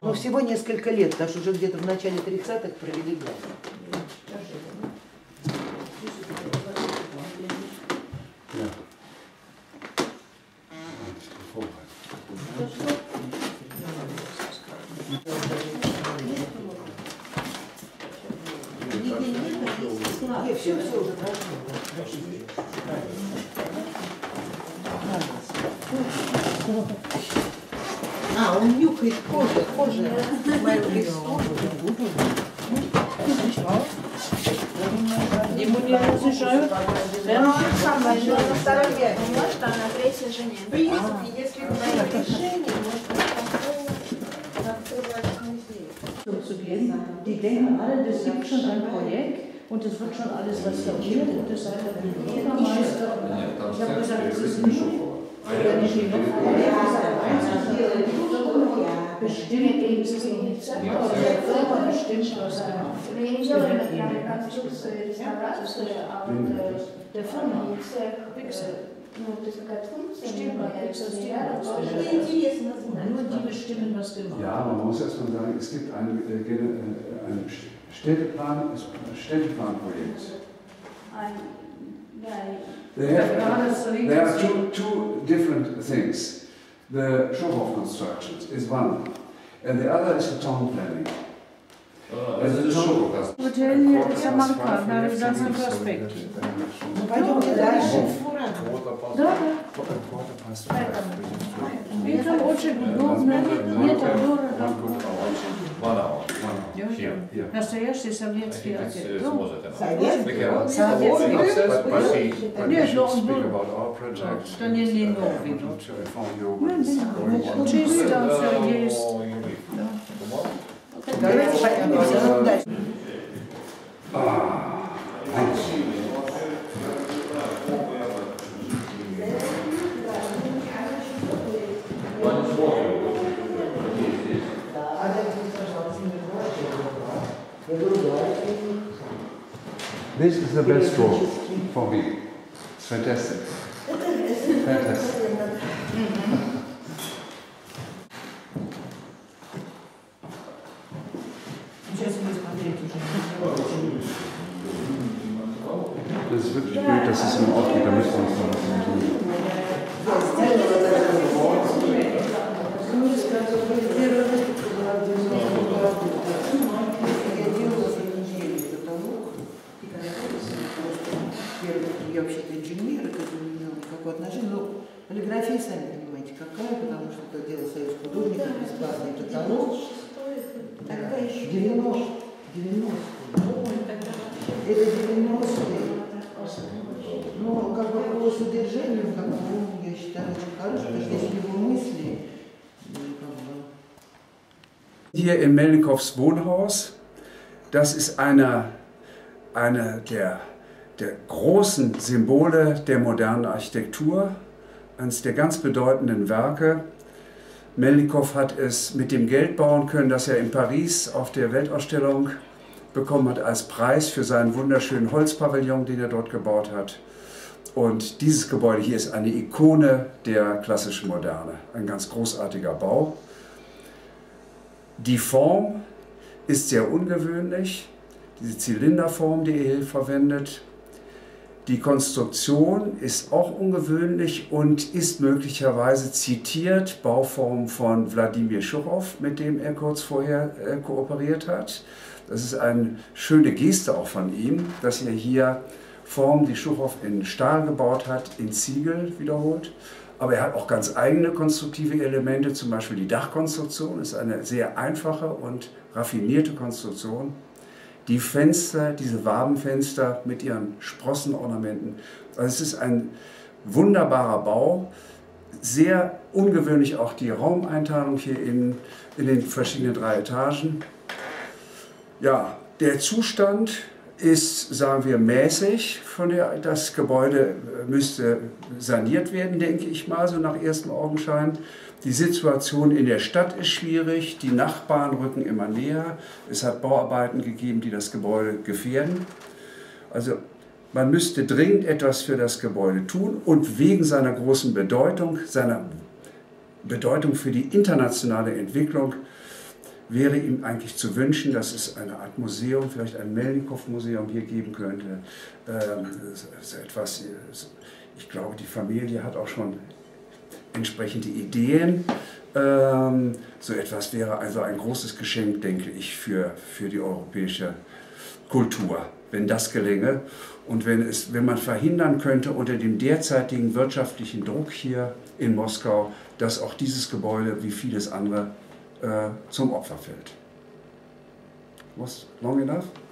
Ну, всего несколько лет, потому что уже где-то в начале 30-х провели главу. Все уже прошло. Он нюхает кожу. Мою листу. Ему не разрешают? Может, а на третьей жене. В принципе, если вы решение, можно открывать музей. Zu gehen. Die denken alle, das gibt schon ein Projekt und es wird schon alles restauriert und das sei der Bürgermeister. Ich habe gesagt, das ist nicht, wenn ich ihn noch bestimmt, es ist noch nicht selber, aber der Firma bestimmt, was er macht. Der Firma. Nur die bestimmen, was wir machen. Ja, man muss erstmal sagen, es gibt ein Städteplanprojekt. There are two different things. The Schohoff construction is one, and the other is the town planning. Hotel hier ist ja Manka, na, das ist ein Prospekt. Пойдемте дальше. Да, это очень удобно, нет дорого. Настоящий советский отель. Нет, но он был, что не новый. Чисто все есть. Давайте поднимемся дальше. This is the best room for me. It's fantastic. Fantastic. Das ist wirklich blöd, dass es im Ort geht, da müssen wir uns noch was tun. Я вообще-то инженер, это не имел никакого отношения, но полиграфия, сами понимаете, какая, потому что это дело союз художников, бесплатный каталог. 90-е. Это 90-е. Но как бы по содержанию, как бы, я считаю, очень хороший, потому что если его мысли, Hier in Melnikows Wohnhaus, das ist einer der großen Symbole der modernen Architektur, eines der ganz bedeutenden Werke. Melnikow hat es mit dem Geld bauen können, das er in Paris auf der Weltausstellung bekommen hat als Preis für seinen wunderschönen Holzpavillon, den er dort gebaut hat. Und dieses Gebäude hier ist eine Ikone der klassischen Moderne, ein ganz großartiger Bau. Die Form ist sehr ungewöhnlich, diese Zylinderform, die er hier verwendet. Die Konstruktion ist auch ungewöhnlich und ist möglicherweise zitiert, Bauform von Wladimir Schuchow, mit dem er kurz vorher kooperiert hat. Das ist eine schöne Geste auch von ihm, dass er hier Formen, die Schuchow in Stahl gebaut hat, in Ziegel wiederholt. Aber er hat auch ganz eigene konstruktive Elemente, zum Beispiel die Dachkonstruktion ist eine sehr einfache und raffinierte Konstruktion. Die Fenster, diese Wabenfenster mit ihren Sprossenornamenten, also es ist ein wunderbarer Bau, sehr ungewöhnlich auch die Raumeinteilung hier in den verschiedenen 3 Etagen. Ja, der Zustand ist, sagen wir, mäßig. Das Gebäude müsste saniert werden, denke ich mal, so nach erstem Augenschein. Die Situation in der Stadt ist schwierig, die Nachbarn rücken immer näher. Es hat Bauarbeiten gegeben, die das Gebäude gefährden. Also man müsste dringend etwas für das Gebäude tun und wegen seiner großen Bedeutung, seiner Bedeutung für die internationale Entwicklung, wäre ihm eigentlich zu wünschen, dass es eine Art Museum, vielleicht ein Melnikow-Museum hier geben könnte. So etwas, ich glaube, die Familie hat auch schon entsprechende Ideen. So etwas wäre also ein großes Geschenk, denke ich, für die europäische Kultur, wenn das gelänge. Und wenn man verhindern könnte unter dem derzeitigen wirtschaftlichen Druck hier in Moskau, dass auch dieses Gebäude wie vieles andere zum Opfer fällt. Was long enough?